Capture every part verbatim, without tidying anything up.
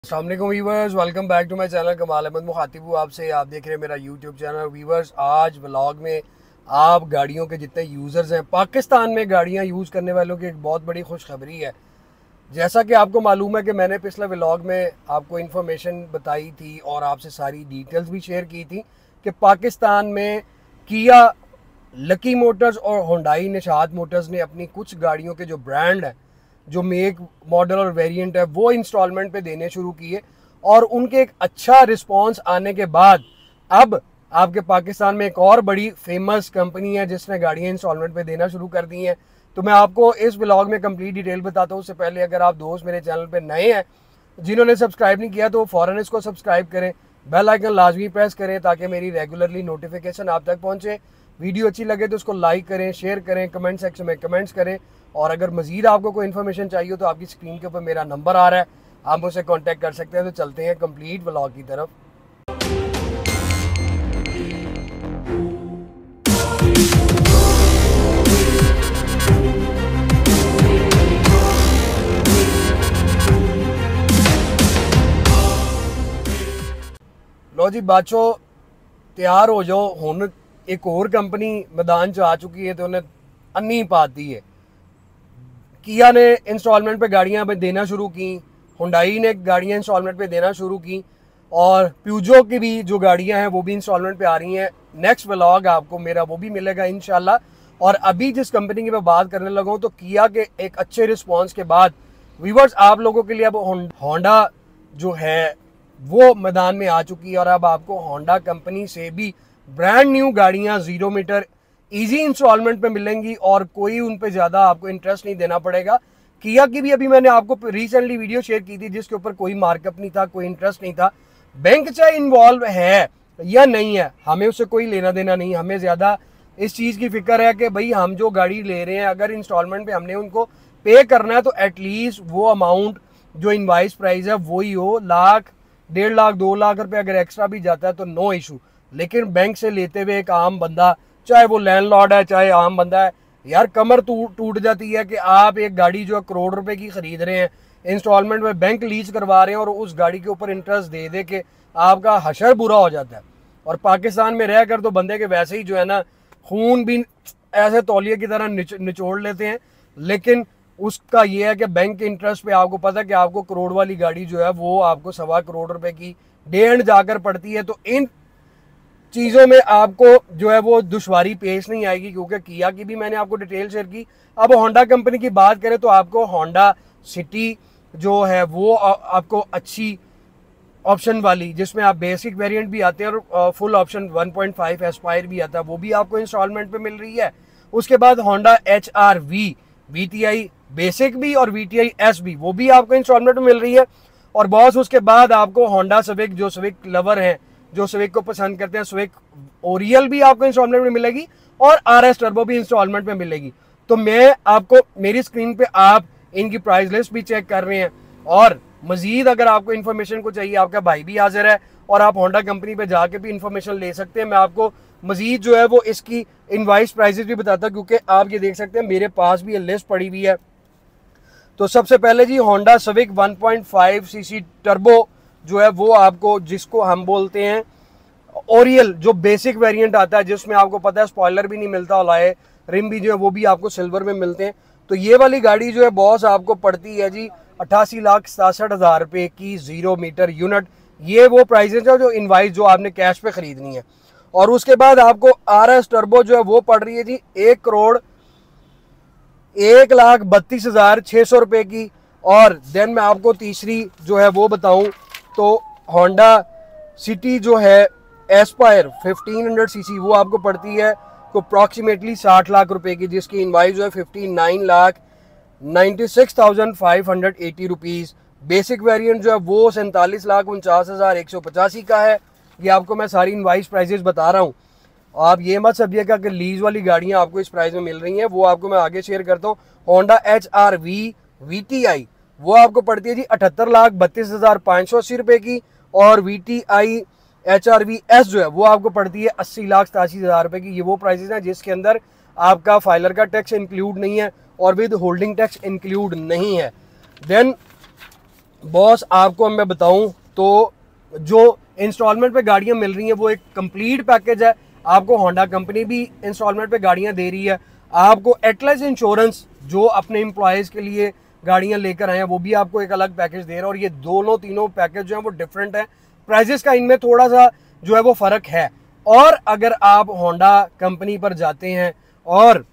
अस्सलाम वालेकुम viewers, welcome back to my channel. Kamal Ahmed मुखातिब हूँ आपसे। आप देख रहे हैं मेरा यूट्यूब चैनल। वीवर्स, आज व्लॉग में आप गाड़ियों के जितने यूज़र्स हैं, पाकिस्तान में गाड़ियाँ यूज़ करने वालों की एक बहुत बड़ी खुशखबरी है। जैसा कि आपको मालूम है कि मैंने पिछले व्लॉग में आपको इन्फॉर्मेशन बताई थी और आपसे सारी डिटेल्स भी शेयर की थी कि पाकिस्तान में किया, लकी मोटर्स और हुंडई निशात मोटर्स ने अपनी कुछ गाड़ियों के जो ब्रांड हैं, जो मेक मॉडल और वेरिएंट है, वो इंस्टॉलमेंट पे देने शुरू किए। और उनके एक अच्छा रिस्पांस आने के बाद अब आपके पाकिस्तान में एक और बड़ी फेमस कंपनी है जिसने गाड़ियाँ इंस्टॉलमेंट पे देना शुरू कर दी हैं। तो मैं आपको इस व्लॉग में कंप्लीट डिटेल बताता हूँ। उससे पहले अगर आप दोस्त मेरे चैनल पे नए हैं, जिन्होंने सब्सक्राइब नहीं किया, तो फ़ौरन इसको सब्सक्राइब करें, बेल आइकन लाजमी प्रेस करें ताकि मेरी रेगुलरली नोटिफिकेशन आप तक पहुँचे। वीडियो अच्छी लगे तो उसको लाइक करें, शेयर करें, कमेंट सेक्शन में कमेंट्स करें। और अगर मजीद आपको कोई इन्फॉर्मेशन चाहिए तो आपकी स्क्रीन के ऊपर मेरा नंबर आ रहा है, आप मुझसे कांटेक्ट कर सकते हैं। तो चलते हैं कंप्लीट व्लॉग की तरफ। लो जी बाचो, तैयार हो जाओ। हुन एक और कंपनी मैदान च आ चुकी है तो उन्हें अन्नी पाती है। किया ने इंस्टॉलमेंट पे गाड़ियां देना शुरू की, हुंडई ने गाड़ियां इंस्टॉलमेंट पे देना शुरू की, और प्यूजो की भी जो गाड़ियां हैं वो भी इंस्टॉलमेंट पे आ रही हैं। नेक्स्ट व्लॉग आपको मेरा वो भी मिलेगा इंशाल्लाह। और अभी जिस कंपनी की मैं बात करने लगा हूँ, तो किया के एक अच्छे रिस्पॉन्स के बाद व्यूवर्स, आप लोगों के लिए अब होंडा जो है वो मैदान में आ चुकी है। और अब आपको होंडा कंपनी से भी ब्रांड न्यू गाड़ियां जीरो मीटर इजी इंस्टॉलमेंट पे मिलेंगी और कोई उन पे ज़्यादा आपको इंटरेस्ट नहीं देना पड़ेगा। किया की भी अभी मैंने आपको रिसेंटली वीडियो शेयर की थी जिसके ऊपर कोई मार्कअप नहीं था, कोई इंटरेस्ट नहीं था। बैंक चाहे इन्वॉल्व है या नहीं है, हमें उससे कोई लेना देना नहीं। हमें ज़्यादा इस चीज़ की फिक्र है कि भाई हम जो गाड़ी ले रहे हैं, अगर इंस्टॉलमेंट पे हमने उनको पे करना है तो एटलीस्ट वो अमाउंट जो इनवाइस प्राइस है वही हो। लाख डेढ़ लाख दो लाख रुपए अगर एक्स्ट्रा भी जाता है तो नो इशू। लेकिन बैंक से लेते हुए एक आम बंदा, चाहे वो लैंडलॉर्ड है चाहे आम बंदा है, यार कमर टूट टूट जाती है कि आप एक गाड़ी जो करोड़ रुपए की खरीद रहे हैं, इंस्टॉलमेंट में बैंक लीज करवा रहे हैं और उस गाड़ी के ऊपर इंटरेस्ट दे दे के आपका हशर बुरा हो जाता है। और पाकिस्तान में रहकर तो बंदे के वैसे ही जो है ना, खून भी ऐसे तौलिए की तरह निच, निचोड़ लेते हैं। लेकिन उसका ये है कि बैंक के इंटरेस्ट पे आपको पता है कि आपको करोड़ वाली गाड़ी जो है वो आपको सवा करोड़ रुपए की डे एंड जाकर पड़ती है। तो इन चीज़ों में आपको जो है वो दुश्वारी पेश नहीं आएगी, क्योंकि किया की भी मैंने आपको डिटेल शेयर की। अब होंडा कंपनी की बात करें तो आपको होंडा सिटी जो है वो आपको अच्छी ऑप्शन वाली, जिसमें आप बेसिक वेरिएंट भी आते हैं और full option one point five Aspire भी आता है, वो भी आपको इंस्टॉलमेंट पे मिल रही है। उसके बाद Honda H R V, V T I basic भी और वी टी आई एस भी, वो भी आपको इंस्टॉलमेंट में मिल रही है। और बॉस उसके बाद आपको होंडा सिविक, जो सिविक लवर हैं, जो सिविक को पसंद करते हैं, सिविक ओरियल भी आपको इंस्टॉलमेंट में मिलेगी और आर एस टर्बो भी इंस्टॉलमेंट में मिलेगी। तो मैं आपको मेरी स्क्रीन पे आप इनकी प्राइस लिस्ट भी चेक कर रहे हैं। और मजीद अगर आपको इन्फॉर्मेशन को चाहिए, आपका भाई भी हाजिर है और आप होंडा कंपनी पे जाके भी इन्फॉर्मेशन ले सकते हैं। मैं आपको मजीद जो है वो इसकी इनवाइस प्राइसेस भी बताता हूँ, क्योंकि आप ये देख सकते हैं मेरे पास भी ये लिस्ट पड़ी हुई है। तो सबसे पहले जी Honda Civic one point five CC turbo जो है वो आपको, जिसको हम बोलते हैं ओरियल, जो बेसिक वेरिएंट आता है जिसमें आपको पता है स्पॉइलर भी नहीं मिलता, और रिम भी जो है वो भी आपको सिल्वर में मिलते हैं। तो ये वाली गाड़ी जो है बॉस आपको पड़ती है जी अट्ठासी लाख सतासठ हज़ार रुपये की जीरो मीटर यूनिट। ये वो प्राइजेस है जो इनवाइस जो आपने कैश पे खरीदनी है। और उसके बाद आपको आर एस टर्बो जो है वो पड़ रही है जी एक करोड़ एक लाख बत्तीस हज़ार छः सौ रुपये की। और देन मैं आपको तीसरी जो है वो बताऊं तो होंडा सिटी जो है Aspire fifteen hundred C C, वो आपको पड़ती है को अप्रॉक्सीमेटली साठ लाख रुपए की, जिसकी इनवाइस जो है fifty nine lakh ninety six thousand five hundred eighty rupees. Basic variant जो है वो सैंतालीस लाख उनचास हज़ार एक सौ पचासी का है। ये आपको मैं सारी इनवाइस प्राइजेस बता रहा हूँ। आप ये मत समझिएगा कि लीज वाली गाड़ियाँ आपको इस प्राइस में मिल रही हैं, वो आपको मैं आगे शेयर करता हूँ। Honda H R V V T I वो आपको पड़ती है जी अठहत्तर लाख बत्तीस हज़ार पाँच सौ अस्सी रुपये की। और V T I H R V S जो है वो आपको पड़ती है अस्सी लाख सतासी हज़ार रुपये की। ये वो प्राइसेस हैं जिसके अंदर आपका फाइलर का टैक्स इंक्लूड नहीं है और विद होल्डिंग टैक्स इंक्लूड नहीं है। देन बॉस आपको मैं बताऊं तो जो इंस्टॉलमेंट पे गाड़ियां मिल रही हैं वो एक कंप्लीट पैकेज है। आपको होंडा कंपनी भी इंस्टॉलमेंट पे गाड़ियां दे रही है, आपको एटलस इंश्योरेंस जो अपने एम्प्लॉयज़ के लिए गाड़ियां लेकर आए हैं वो भी आपको एक अलग पैकेज दे रहा है। और ये दोनों तीनों पैकेज जो हैं वो डिफरेंट है, प्राइजेस का इनमें थोड़ा सा जो है वो फ़र्क है। और अगर आप होंडा कंपनी पर जाते हैं और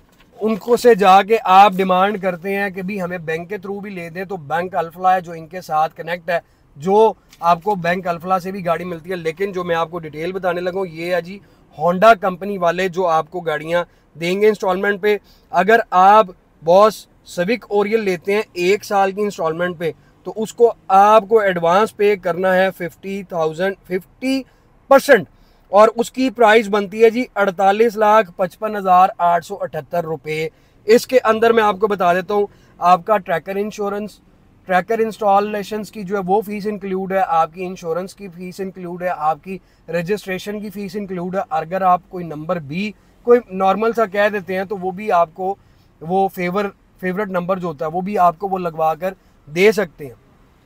उनको से जाके आप डिमांड करते हैं कि भी हमें बैंक के थ्रू भी ले दें, तो बैंक अल्फला है जो इनके साथ कनेक्ट है, जो आपको बैंक अल्फला से भी गाड़ी मिलती है। लेकिन जो मैं आपको डिटेल बताने लगा हूँ ये है जी होंडा कंपनी वाले जो आपको गाड़ियाँ देंगे इंस्टॉलमेंट पे। अगर आप बॉस सिविक ओरियल लेते हैं एक साल की इंस्टॉलमेंट पे, तो उसको आपको एडवांस पे करना है फिफ्टी थाउजेंड फिफ्टी परसेंट और उसकी प्राइस बनती है जी अड़तालीस लाख पचपन हज़ार आठ सौ अठहत्तर रुपये। इसके अंदर मैं आपको बता देता हूँ आपका ट्रैकर इंश्योरेंस, ट्रैकर इंस्टॉलेशन की जो है वो फीस इंक्लूड है, आपकी इंश्योरेंस की फीस इंक्लूड है, आपकी रजिस्ट्रेशन की फीस इंक्लूड है। अगर आप कोई नंबर भी कोई नॉर्मल सा कह देते हैं तो वो भी आपको वो फेवर फेवरेट नंबर जो होता है वो भी आपको वो लगवा कर दे सकते हैं।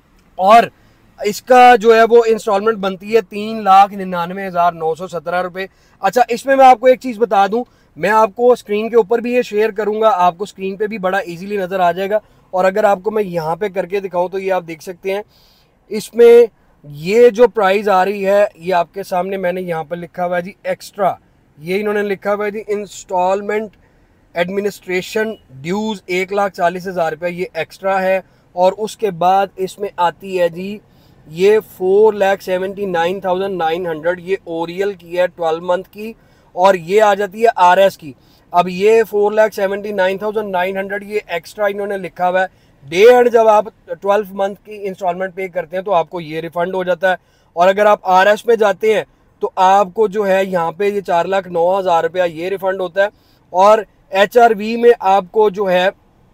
और इसका जो है वो इंस्टॉलमेंट बनती है तीन लाख निन्यानवे हज़ार नौ सौ सत्रह रुपये। अच्छा, इसमें मैं आपको एक चीज़ बता दूं, मैं आपको स्क्रीन के ऊपर भी ये शेयर करूंगा, आपको स्क्रीन पे भी बड़ा इजीली नज़र आ जाएगा। और अगर आपको मैं यहाँ पे करके दिखाऊं तो ये आप देख सकते हैं, इसमें ये जो प्राइस आ रही है ये आपके सामने मैंने यहाँ पर लिखा हुआ है जी एक्स्ट्रा, ये इन्होंने लिखा हुआ है जी इंस्टॉलमेंट एडमिनिस्ट्रेशन ड्यूज़ एक लाख चालीस हज़ार रुपये, ये एक्स्ट्रा है। और उसके बाद इसमें आती है जी ये four lakh seventy nine thousand nine hundred, ये ओरियल की है ट्वेल्व मंथ की, और ये आ जाती है आर एस की। अब ये four lakh seventy nine thousand nine hundred ये एक्स्ट्रा इन्होंने लिखा हुआ है। डे एंड जब आप ट्वेल्व मंथ की इंस्टॉलमेंट पे करते हैं तो आपको ये रिफंड हो जाता है। और अगर आप आर एस पे जाते हैं तो आपको जो है यहाँ पे ये चार लाख नौ हज़ार रुपया ये रिफंड होता है। और एच आर वी में आपको जो है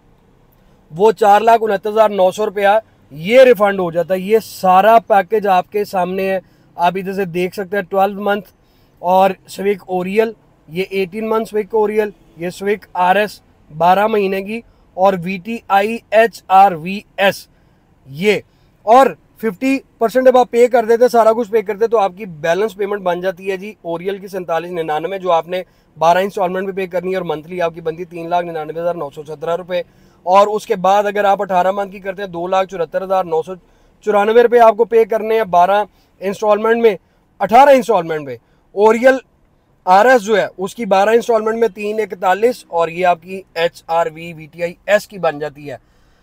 वो चार लाख उनहत्तर हज़ार नौ सौ रुपया ये रिफंड हो जाता है। ये सारा पैकेज आपके सामने है, आप इधर से देख सकते हैं। ट्वेल्व मंथ और स्विक ओरियल, ये एटीन मंथ स्विक ओरियल, ये स्विक आर एस बारह महीने की, और V T I H R V S ये। और फिफ्टी परसेंट जब आप पे कर देते सारा कुछ पे करते तो आपकी बैलेंस पेमेंट बन जाती है जी ओरियल की सैंतालीस निन्यानवे, जो आपने बारह इंस्टॉलमेंट में पे करनी है, और मंथली आपकी बनती है तीन लाख निन्यानवे हज़ार नौ सौ सत्रह रुपये। और उसके बाद अगर आप अठारह मंथ की करते हैं दो लाख चौहत्तर हज़ार नौ सौ चौरानवे रुपये आपको पे करने हैं बारह इंस्टॉलमेंट में, अठारह इंस्टॉलमेंट में। ओरियल आर एस जो है उसकी बारह इंस्टॉलमेंट में तीन इकतालीस, और ये आपकी H R V V T I S की बन जाती है।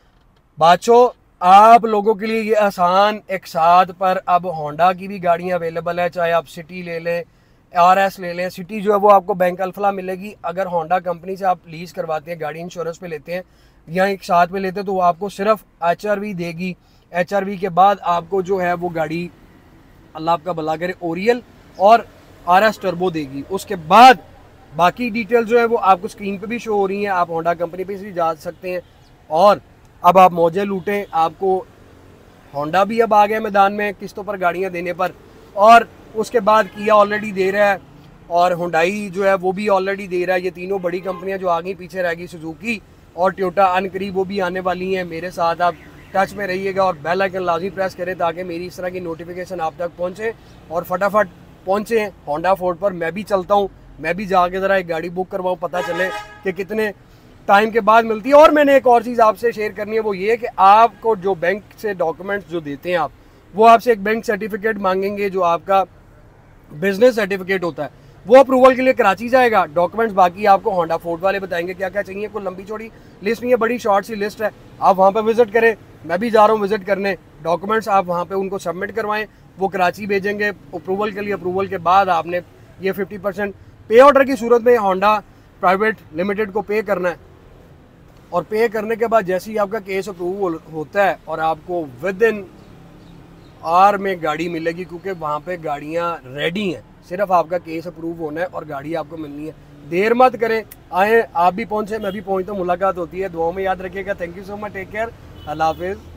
बाचो आप लोगों के लिए ये आसान एक साथ पर अब होंडा की भी गाड़ियाँ अवेलेबल है, चाहे आप सिटी ले लें आर एस ले लें। सिटी जो है वो आपको बैंक अल्फला मिलेगी। अगर होंडा कंपनी से आप लीज करवाते हैं, गाड़ी इंश्योरेंस पे लेते हैं या एक साथ में लेते हैं, तो वो आपको सिर्फ एच आर वी देगी। एच आर वी के बाद आपको जो है वो गाड़ी अल्लाह आपका भला करे ओरियल और आर एस टर्बो देगी। उसके बाद बाकी डिटेल जो है वो आपको स्क्रीन पे भी शो हो रही हैं, आप होंडा कंपनी पे भी जा सकते हैं। और अब आप मौजे लूटें, आपको होंडा भी अब आ गया मैदान में किस्तों पर गाड़ियां देने पर, और उसके बाद किया ऑलरेडी दे रहा है, और हुंडई जो है वो भी ऑलरेडी दे रहा है। ये तीनों बड़ी कंपनियां जो आगे पीछे रह गई, सुजुकी और टोयोटा अनकरीब वो भी आने वाली हैं। मेरे साथ आप टच में रहिएगा और बेल आइकन लाजमी प्रेस करें ताकि मेरी इस तरह की नोटिफिकेशन आप तक पहुँचे, और फटाफट पहुँचे होंडा फोर्ड पर। मैं भी चलता हूँ, मैं भी जाके ज़रा एक गाड़ी बुक करवाऊँ, पता चले कि कितने टाइम के बाद मिलती है। और मैंने एक और चीज़ आपसे शेयर करनी है, वो ये कि आपको जो बैंक से डॉक्यूमेंट्स जो देते हैं आप, वो आपसे एक बैंक सर्टिफिकेट मांगेंगे जो आपका बिजनेस सर्टिफिकेट होता है, वो अप्रूवल के लिए कराची जाएगा। डॉक्यूमेंट्स बाकी आपको होंडा फोर्ड वाले बताएंगे क्या क्या चाहिए। कोई लंबी चौड़ी लिस्ट नहीं है, बड़ी शॉर्ट सी लिस्ट है। आप वहाँ पर विजिट करें, मैं भी जा रहा हूँ विजिट करने। डॉक्यूमेंट्स आप वहाँ पे उनको सबमिट करवाएं, वो कराची भेजेंगे अप्रूवल के लिए। अप्रूवल के बाद आपने ये फिफ्टी परसेंट पे ऑर्डर की सूरत में होंडा प्राइवेट लिमिटेड को पे करना है, और पे करने के बाद जैसे ही आपका केस अप्रूव होता है और आपको विद इन आर में गाड़ी मिलेगी, क्योंकि वहाँ पे गाड़ियाँ रेडी हैं, सिर्फ आपका केस अप्रूव होना है और गाड़ी आपको मिलनी है। देर मत करें, आए, आप भी पहुँचे, मैं भी पहुँचता हूँ, मुलाकात होती है। दुआओं में याद रखिएगा। Thank you so much, take care, अल्लाह हाफिज़।